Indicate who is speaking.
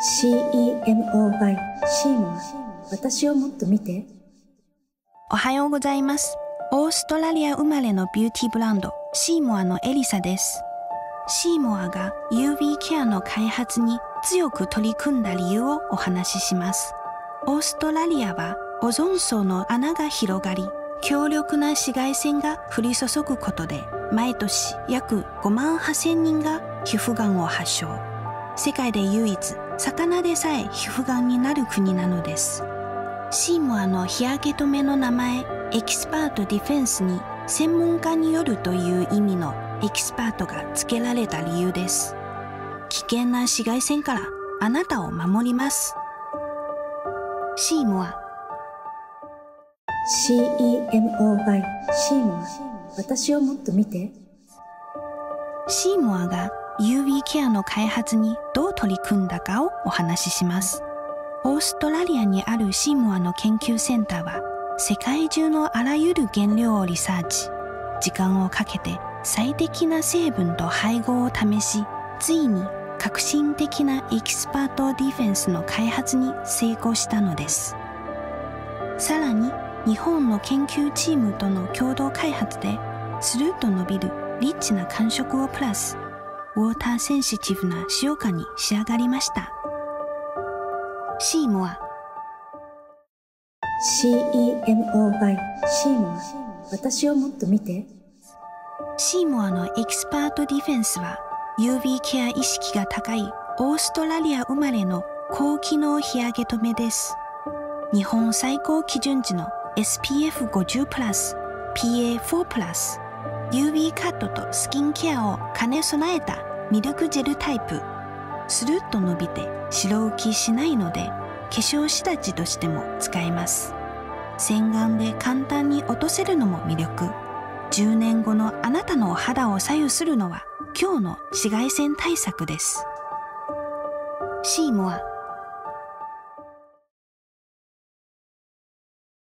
Speaker 1: CEMOY シーモア、私をもっと見て。
Speaker 2: おはようございます。オーストラリア生まれのビューティーブランドシーモアのエリサです。シーモアが UV ケアの開発に強く取り組んだ理由をお話しします。オーストラリアはオゾン層の穴が広がり、強力な紫外線が降り注ぐことで毎年約5万8000人が皮膚がんを発症。世界で唯一魚でさえ皮膚がんになる国なのです。シーモアの日焼け止めの名前エキスパートディフェンスに専門家によるという意味のエキスパートが付けられた理由です。危険な紫外線からあなたを守ります。シーモア
Speaker 1: CEMOY シーモア、私をもっと見て。
Speaker 2: シーモアが UV ケアの開発にどう取り組んだかをお話しします。オーストラリアにあるシーモアの研究センターは世界中のあらゆる原料をリサーチ、時間をかけて最適な成分と配合を試し、ついに革新的なエキスパートディフェンスの開発に成功したのです。さらに日本の研究チームとの共同開発でスルッと伸びるリッチな感触をプラス、ウォーターセンシティブな使用感に仕上がりました。シーモア
Speaker 1: CEMOY シーモア、私をもっと見て。
Speaker 2: シーモアのエキスパートディフェンスは UV ケア意識が高いオーストラリア生まれの高機能日焼け止めです。日本最高基準値の SPF50 プラス PA4 プラス UV カットとスキンケアを兼ね備えたミルクジェルタイプ。スルッと伸びて白浮きしないので化粧下地としても使えます。洗顔で簡単に落とせるのも魅力。10年後のあなたのお肌を左右するのは今日の紫外線対策です。シーモア